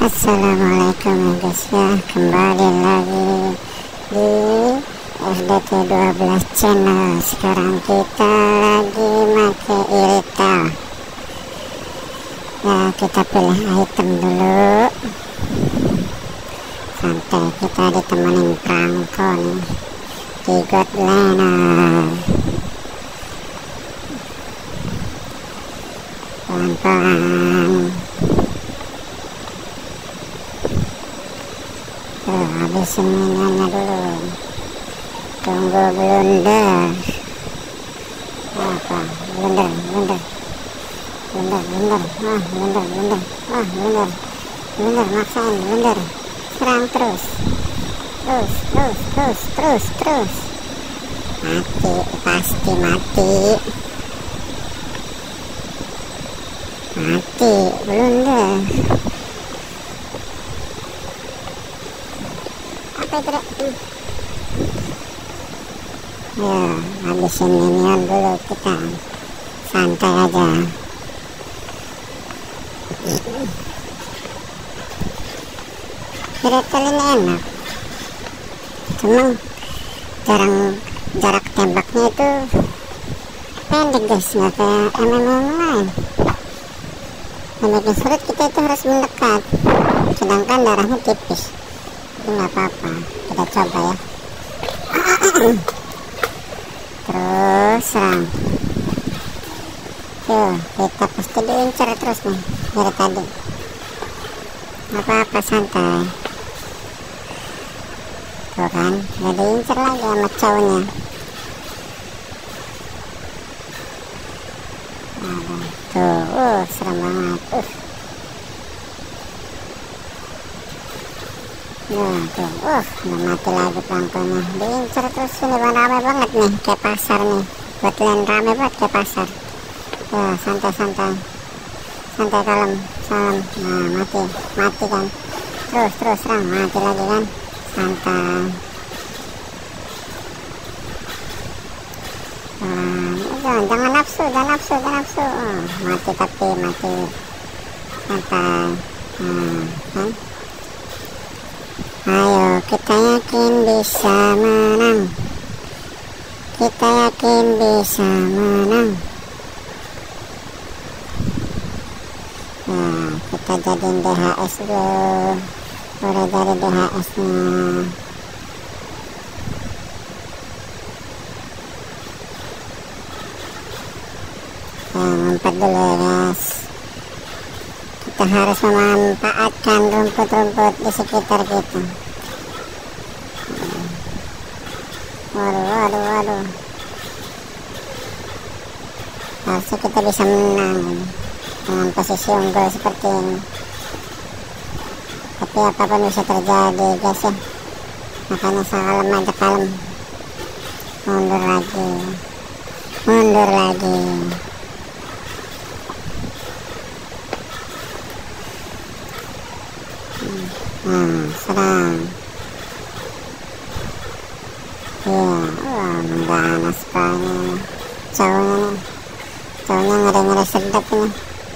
Assalamualaikum ya guys ya, kembali lagi di FDT 12 channel. Sekarang kita lagi make Irita ya, kita pilih item dulu, santai, kita ditemenin Prangko nih di God Liner. Pelan-pelan. Habisin minionnya dulu, tunggu blunder. Apa? Blunder. Blunder, maksain blunder. Serang terus. Mati, pasti mati. Blunder. Apa itu? Ya, habisin minion dulu, kita santai aja. Irita ini enak, cuman jarak tembaknya itu pendek guys, nggak kayak MMO lain. Yang sulit kita itu harus mendekat, sedangkan darahnya tipis. Nggak apa-apa, kita coba ya. Terus serang. Tuh, kita pasti diincar terus nih dari tadi. Nggak apa-apa, santai. Tuh kan, udah diincar lagi sama cowoknya. Tuh, serem banget. Nah tuh, udah mati lagi Prangkonya. Diincar terus, ini rame banget nih, kayak pasar nih. Buat lain rame banget kayak pasar. Ya, santai, kalem. Nah, mati kan. Terus serang, mati lagi kan. Santai. Jangan nafsu. Mati. Santai. Kan? Ayo, kita yakin bisa menang. Nah, kita jadiin DHS dulu. Udah jadi DHS nya. Ngumpet dulu ya guys. Kita harus memanfaatkan rumput-rumput di sekitar kita. Waduh. Harusnya kita bisa menang dengan posisi unggul seperti ini. Tapi apapun bisa terjadi guys ya. Makanya kalem. Mundur lagi. Nah, serang. Iya, mengganas sekali cowoknya ngeri sedap nih.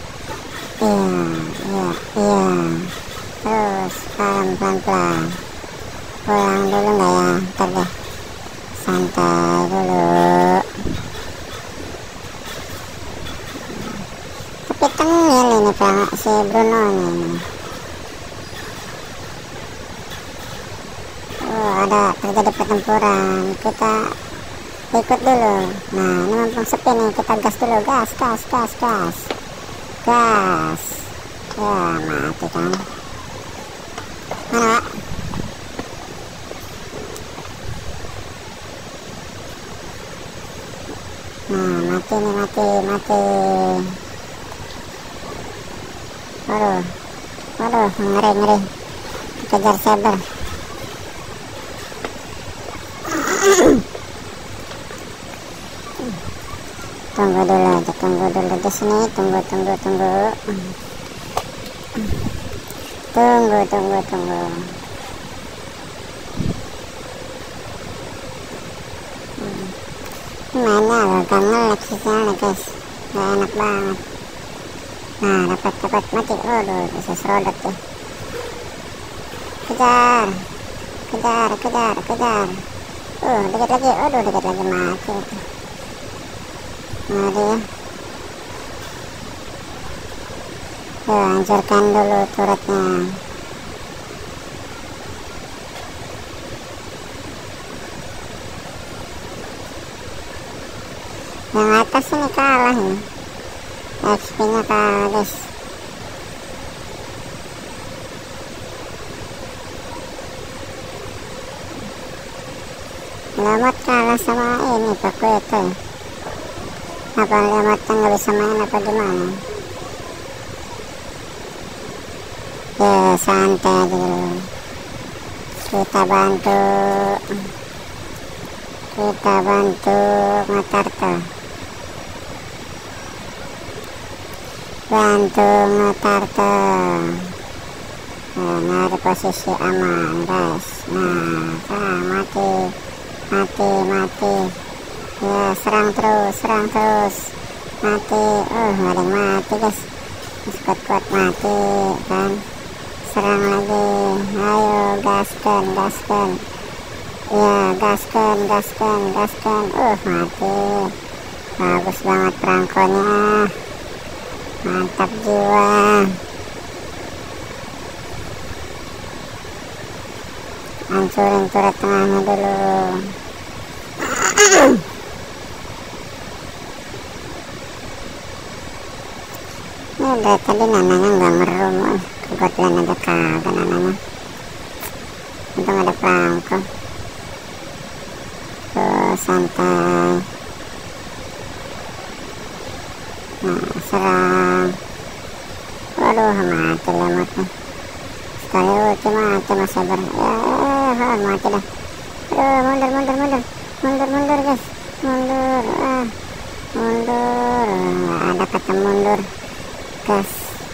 Iya. Terus pelan-pelan. Pulang dulu nggak ya? Ntar deh, santai dulu. Tapi tengil ini si Bruno ini. Ada terjadi pertempuran, kita ikut dulu. Nah, ini mumpung sepi nih, kita gas dulu. Gas. Ya, mati kan. Mana Pak? Nah, mati. Waduh, ngeri. Kejar saber. Tunggu dulu di sini. Tunggu. Mainnya agak nge-lag sinyalnya guys, gak enak banget. Nah, dapat mati. Waduh, bisa serodot ya. kejar, kejar, kejar, kejar. Dikit lagi, aduh dikit lagi mati. Mari ya. Hancurkan dulu turretnya. Yang atas ini kalah ini, XP nya kalah guys. Lemot kalah sama ini Paku itu. Apa lemotnya nggak bisa main apa gimana? Ya santai aja dulu. Kita bantu Ngetarto. Bantu Ngetarto. Nah di posisi aman guys. Nah mati. Ya serang terus. Mati. Nggak ada yang mati guys. Kuat mati kan. Serang lagi. Ayo gaskan. Ya gaskan. Mati. Bagus banget perangkonya. Mantap jiwa. Hancurin turret tengahnya dulu. Ini dari tadi nananya nggak merum. Kebetulan ada kagak nananya. Untung ada perangko. Santai. Nah serang. Waduh mati lemotnya. Sekali ulti mati Mas Sabar. Ya mati dah. Mundur guys. Mundur. Nggak ada kata mundur. Gas.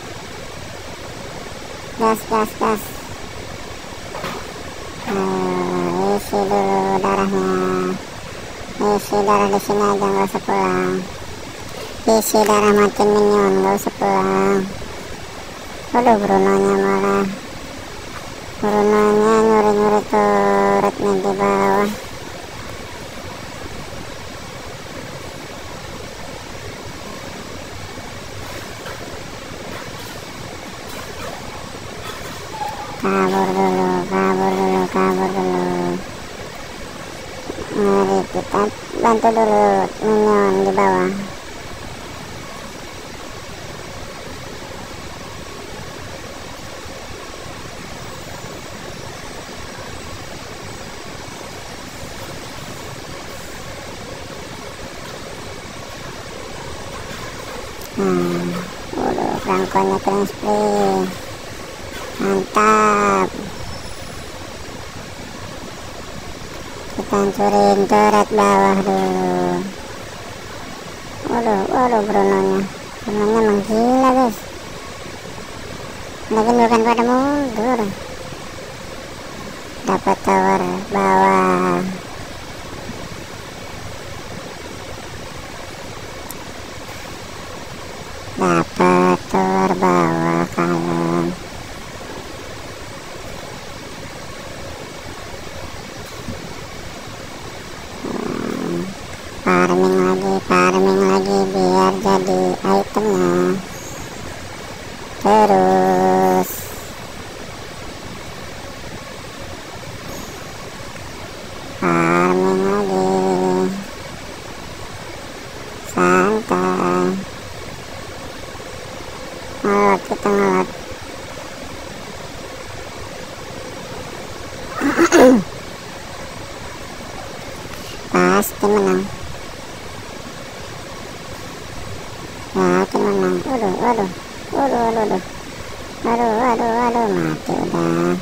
Isi dulu darahnya. Isi darah di sini aja, nggak usah pulang. Isi darah makin minion, nggak usah pulang. Waduh Brunonya malah. Brunonya nyuri turretnya di bawah. Kabur dulu. Mari kita bantu dulu minion di bawah. Udah perangkonya keren spray. Mantap. Kita hancurin turret bawah dulu. Waduh Brunonya emang gila guys. Lagi bukan pada mundur. Dapat tower bawah. Dapat tower bawah kalian. Farming lagi biar jadi itemnya. Terus farming lagi. Santai. Kita ngelot. Pasti menang. Yakin menang. Waduh. Mati udah.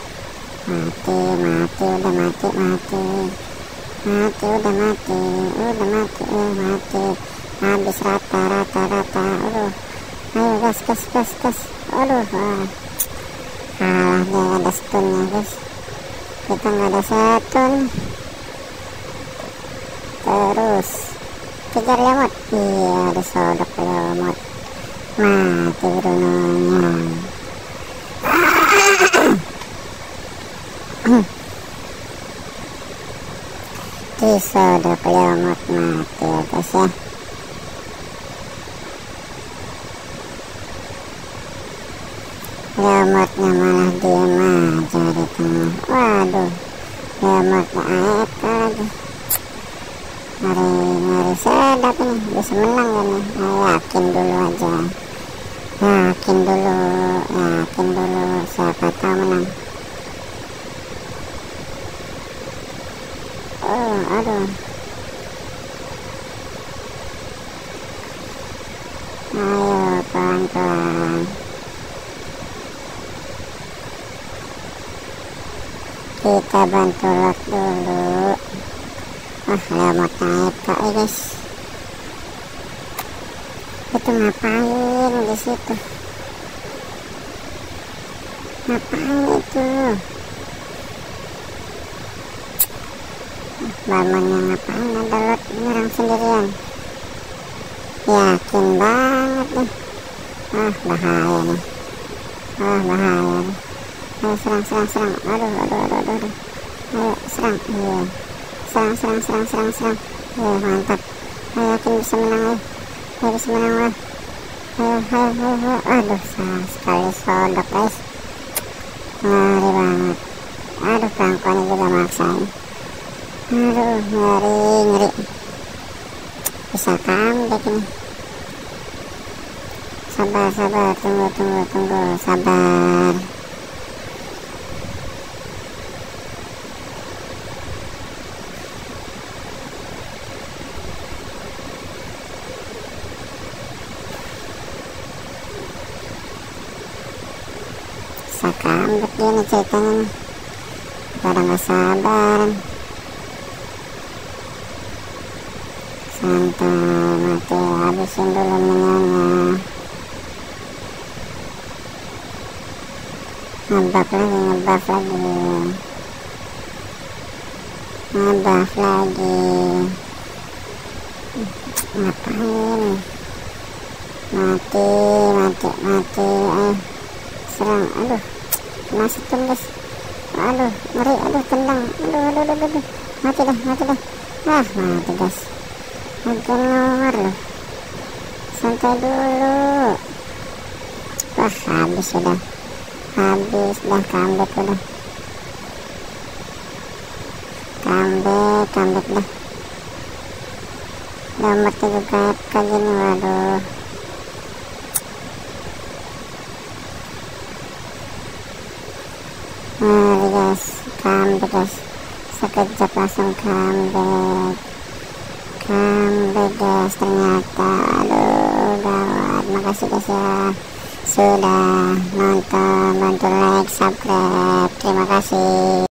Mati. Habis rata. Ayo gas. Kalah dia ada stunnya guys. Kita nggak ada stun. Terus kejar lemot. Iya ada sodok lemot. Mati Brunonya. Disodok lumut mati ya guys ya. Lumutnya malah diem aja di tengah. Waduh, lumutnya AFK lagi. Ngeri sedap ini, bisa menang ya nih. Yakin dulu aja, yakin dulu, siapa tahu menang. Oh aduh, ayo pelan-pelan, kita bantu lock dulu. Lewat naik kak ya guys. Itu ngapain di situ? Ngapain itu? Balmonnya ngapain ada lot nyerang sendirian? Yakin banget nih. Bahaya nih. Bahaya nih. Ayo serang. Aduh. Ayo serang. Iya. Serang. Mantap. Ayo yakin bisa menang. Ayo bisa menang lah. Ayo. Aduh, salah sekali sodok guys. Ngeri banget. Aduh, perangkonya juga maksain. Aduh, ngeri. Bisa comeback ini. Sabar, tunggu, sabar. Bisa comeback dia nih ceritanya nih. Pada gak sabar. Santai, mati, habisin dulu minionnya. Ngebuff lagi. Ngapain? Mati. Ayo serang. Aduh, kena stun guys. Aduh, ngeri. Tendang. Aduh. Mati dah. Mati guys. Makin nomor loh. Santai dulu. Habis dah comeback udah. Comeback dah. Nomornya juga kayak gini, waduh. Mari guys, comeback guys. Sekejap langsung comeback guys ternyata. Aduh, gawat. Makasih guys ya sudah nonton, bantu like, subscribe. Terima kasih.